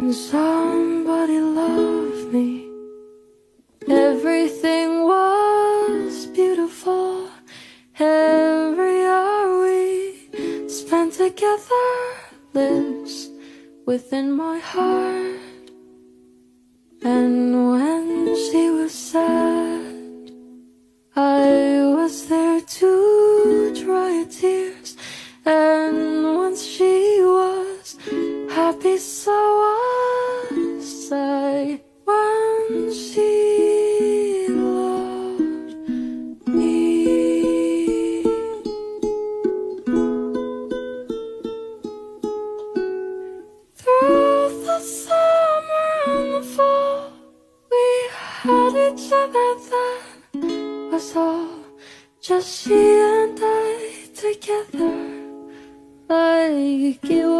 somebody loved me, everything was beautiful. Every hour we spent together lives within my heart. And when she was sad, I was there to dry her tears. And once she was happy, so was I. When she loved me, through the summer and the fall, we had each other. That was all, just she and I together, like it was